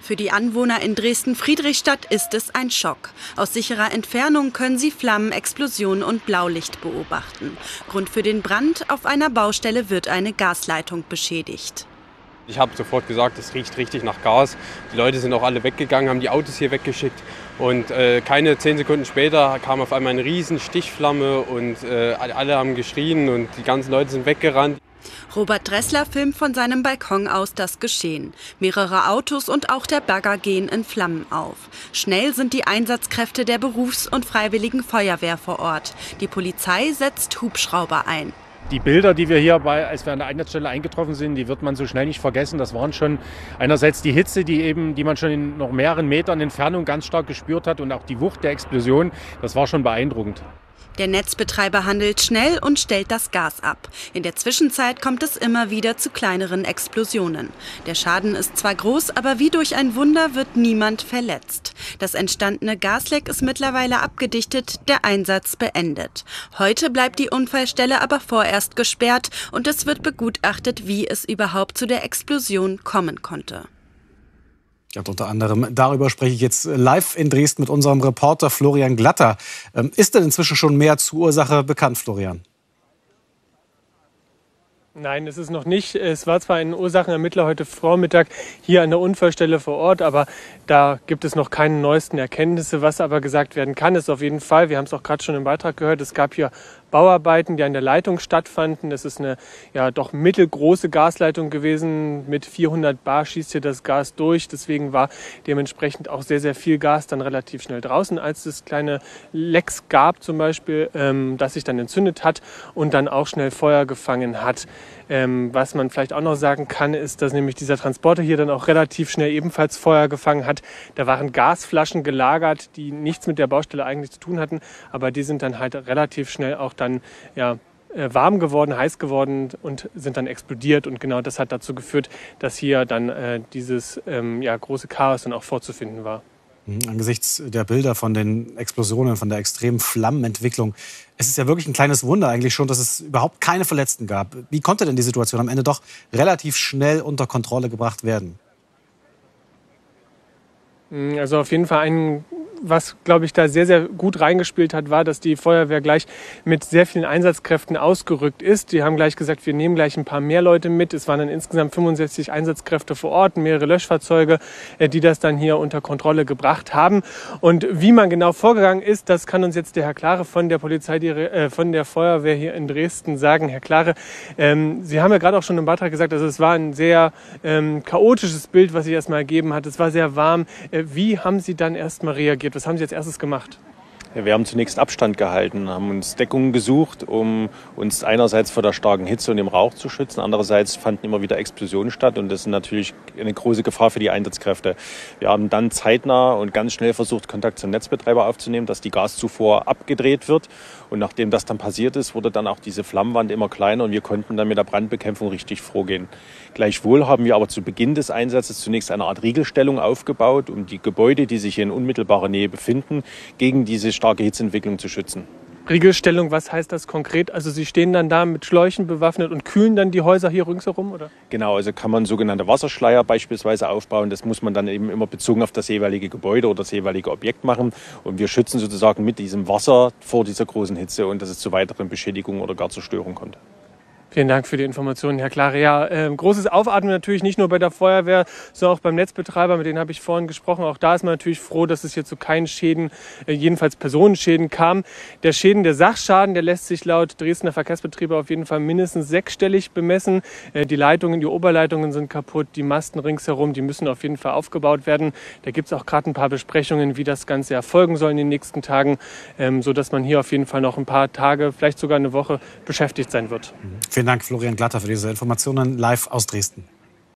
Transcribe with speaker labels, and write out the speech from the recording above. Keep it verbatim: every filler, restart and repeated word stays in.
Speaker 1: Für die Anwohner in Dresden-Friedrichstadt ist es ein Schock. Aus sicherer Entfernung können sie Flammen, Explosionen und Blaulicht beobachten. Grund für den Brand: auf einer Baustelle wird eine Gasleitung beschädigt.
Speaker 2: Ich habe sofort gesagt, es riecht richtig nach Gas. Die Leute sind auch alle weggegangen, haben die Autos hier weggeschickt. Und äh, keine zehn Sekunden später kam auf einmal eine riesen Stichflamme und äh, alle haben geschrien und die ganzen Leute sind weggerannt.
Speaker 1: Robert Dressler filmt von seinem Balkon aus das Geschehen. Mehrere Autos und auch der Bagger gehen in Flammen auf. Schnell sind die Einsatzkräfte der Berufs- und Freiwilligen Feuerwehr vor Ort. Die Polizei setzt Hubschrauber ein.
Speaker 3: Die Bilder, die wir hier, bei, als wir an der Einsatzstelle eingetroffen sind, die wird man so schnell nicht vergessen. Das waren schon einerseits die Hitze, die, eben, die man schon in noch mehreren Metern Entfernung ganz stark gespürt hat, und auch die Wucht der Explosion. Das war schon beeindruckend.
Speaker 1: Der Netzbetreiber handelt schnell und stellt das Gas ab. In der Zwischenzeit kommt es immer wieder zu kleineren Explosionen. Der Schaden ist zwar groß, aber wie durch ein Wunder wird niemand verletzt. Das entstandene Gasleck ist mittlerweile abgedichtet, der Einsatz beendet. Heute bleibt die Unfallstelle aber vorerst gesperrt und es wird begutachtet, wie es überhaupt zu der Explosion kommen konnte.
Speaker 4: Ja, und unter anderem darüber spreche ich jetzt live in Dresden mit unserem Reporter Florian Glatter. Ähm, ist denn inzwischen schon mehr zur Ursache bekannt, Florian?
Speaker 5: Nein, es ist noch nicht. Es war zwar ein Ursachenermittler heute Vormittag hier an der Unfallstelle vor Ort, aber da gibt es noch keine neuesten Erkenntnisse. Was aber gesagt werden kann, ist auf jeden Fall, wir haben es auch gerade schon im Beitrag gehört, es gab hier Bauarbeiten, die an der Leitung stattfanden. Es ist eine ja doch mittelgroße Gasleitung gewesen. Mit vierhundert Bar schießt hier das Gas durch. Deswegen war dementsprechend auch sehr, sehr viel Gas dann relativ schnell draußen, als es kleine Lecks gab zum Beispiel, ähm, das sich dann entzündet hat und dann auch schnell Feuer gefangen hat. Ähm, was man vielleicht auch noch sagen kann, ist, dass nämlich dieser Transporter hier dann auch relativ schnell ebenfalls Feuer gefangen hat. Da waren Gasflaschen gelagert, die nichts mit der Baustelle eigentlich zu tun hatten, aber die sind dann halt relativ schnell auch dann ja, warm geworden, heiß geworden und sind dann explodiert. Und genau das hat dazu geführt, dass hier dann äh, dieses ähm, ja, große Chaos dann auch vorzufinden war.
Speaker 4: Angesichts der Bilder von den Explosionen, von der extremen Flammenentwicklung, es ist ja wirklich ein kleines Wunder eigentlich schon, dass es überhaupt keine Verletzten gab. Wie konnte denn die Situation am Ende doch relativ schnell unter Kontrolle gebracht werden?
Speaker 5: Also auf jeden Fall ein was, glaube ich, da sehr, sehr gut reingespielt hat, war, dass die Feuerwehr gleich mit sehr vielen Einsatzkräften ausgerückt ist. Die haben gleich gesagt, wir nehmen gleich ein paar mehr Leute mit. Es waren dann insgesamt fünfundsechzig Einsatzkräfte vor Ort, mehrere Löschfahrzeuge, die das dann hier unter Kontrolle gebracht haben. Und wie man genau vorgegangen ist, das kann uns jetzt der Herr Klare von der Polizei, äh, von der Feuerwehr hier in Dresden sagen. Herr Klare, ähm, Sie haben ja gerade auch schon im Beitrag gesagt, also es war ein sehr ähm, chaotisches Bild, was sich erstmal ergeben hat. Es war sehr warm. Äh, wie haben Sie dann erstmal reagiert? Was haben Sie als erstes gemacht?
Speaker 6: Ja, wir haben zunächst Abstand gehalten, haben uns Deckung gesucht, um uns einerseits vor der starken Hitze und dem Rauch zu schützen. Andererseits fanden immer wieder Explosionen statt und das ist natürlich eine große Gefahr für die Einsatzkräfte. Wir haben dann zeitnah und ganz schnell versucht, Kontakt zum Netzbetreiber aufzunehmen, dass die Gaszufuhr abgedreht wird. Und nachdem das dann passiert ist, wurde dann auch diese Flammenwand immer kleiner und wir konnten dann mit der Brandbekämpfung richtig vorgehen. Gleichwohl haben wir aber zu Beginn des Einsatzes zunächst eine Art Riegelstellung aufgebaut, um die Gebäude, die sich hier in unmittelbarer Nähe befinden, gegen diese starke Hitzeentwicklung zu schützen.
Speaker 5: Riegelstellung, was heißt das konkret? Also Sie stehen dann da mit Schläuchen bewaffnet und kühlen dann die Häuser hier ringsherum, oder?
Speaker 6: Genau, also kann man sogenannte Wasserschleier beispielsweise aufbauen. Das muss man dann eben immer bezogen auf das jeweilige Gebäude oder das jeweilige Objekt machen. Und wir schützen sozusagen mit diesem Wasser vor dieser großen Hitze und dass es zu weiteren Beschädigungen oder gar Zerstörung kommt.
Speaker 5: Vielen Dank für die Informationen, Herr Klare. Ja, äh, großes Aufatmen natürlich nicht nur bei der Feuerwehr, sondern auch beim Netzbetreiber, mit denen habe ich vorhin gesprochen. Auch da ist man natürlich froh, dass es hier zu keinen Schäden, äh, jedenfalls Personenschäden kam. Der Schäden, der Sachschaden, der lässt sich laut Dresdner Verkehrsbetriebe auf jeden Fall mindestens sechsstellig bemessen. Äh, die Leitungen, die Oberleitungen sind kaputt, die Masten ringsherum, die müssen auf jeden Fall aufgebaut werden. Da gibt es auch gerade ein paar Besprechungen, wie das Ganze erfolgen soll in den nächsten Tagen, ähm, sodass man hier auf jeden Fall noch ein paar Tage, vielleicht sogar eine Woche beschäftigt sein wird.
Speaker 4: Vielen Dank, Florian Glatter, für diese Informationen live aus Dresden.